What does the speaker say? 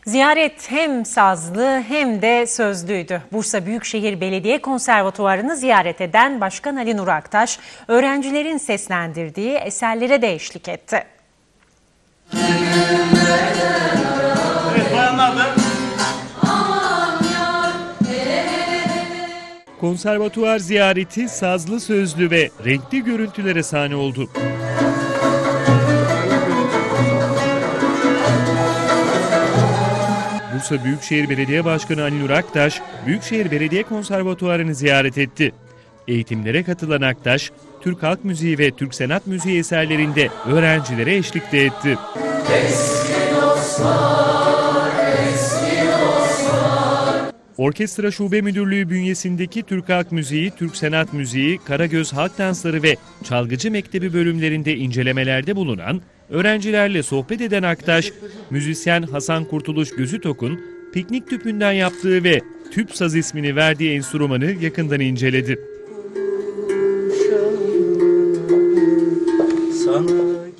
Ziyaret hem sazlı hem de sözlüydü. Bursa Büyükşehir Belediye Konservatuvarı'nı ziyaret eden Başkan Ali Nur Aktaş, öğrencilerin seslendirdiği eserlere de eşlik etti. Evet, bayanlar da. Konservatuvar ziyareti sazlı, sözlü ve renkli görüntülere sahne oldu. Bursa Büyükşehir Belediye Başkanı Ali Nur Aktaş, Büyükşehir Belediye Konservatuvarı'nı ziyaret etti. Eğitimlere katılan Aktaş, Türk halk müziği ve Türk sanat müziği eserlerinde öğrencilere eşlik de etti. Orkestra Şube Müdürlüğü bünyesindeki Türk Halk Müziği, Türk Sanat Müziği, Karagöz Halk Dansları ve Çalgıcı Mektebi bölümlerinde incelemelerde bulunan, öğrencilerle sohbet eden Aktaş, müzisyen Hasan Kurtuluş Gözütok'un piknik tüpünden yaptığı ve tüp saz ismini verdiği enstrümanı yakından inceledi.